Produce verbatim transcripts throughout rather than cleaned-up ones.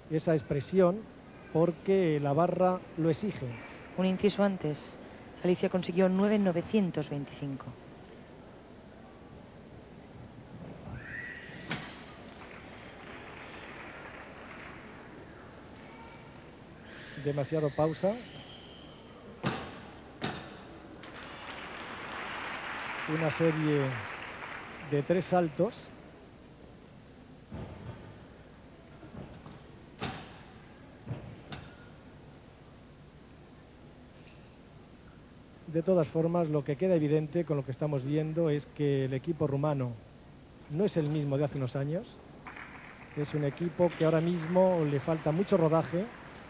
esa expresión porque la barra lo exige. Un inciso antes, Alicia consiguió nueve mil novecientos veinticinco. Demasiado pausa. Una serie de tres saltos. De todas formas, lo que queda evidente con lo que estamos viendo es que el equipo rumano no es el mismo de hace unos años. Es un equipo que ahora mismo le falta mucho rodaje.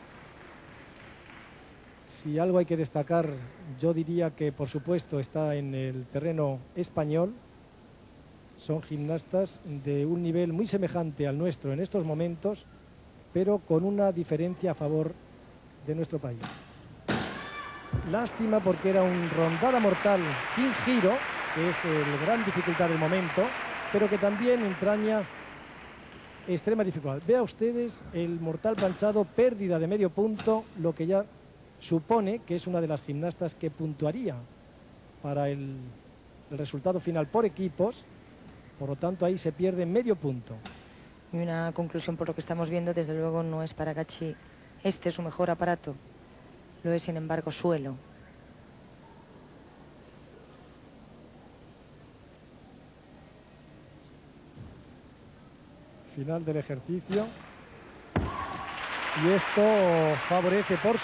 Si algo hay que destacar, yo diría que por supuesto está en el terreno español. Son gimnastas de un nivel muy semejante al nuestro en estos momentos, pero con una diferencia a favor de nuestro país. Lástima porque era un rondada mortal sin giro, que es la gran dificultad del momento, pero que también entraña extrema dificultad. Vea ustedes el mortal planchado, pérdida de medio punto, lo que ya supone que es una de las gimnastas que puntuaría para el, el resultado final por equipos. Por lo tanto, ahí se pierde medio punto. Y una conclusión por lo que estamos viendo, desde luego no es para Gachi este su mejor aparato. Lo es, sin embargo, suelo. Final del ejercicio. Y esto favorece por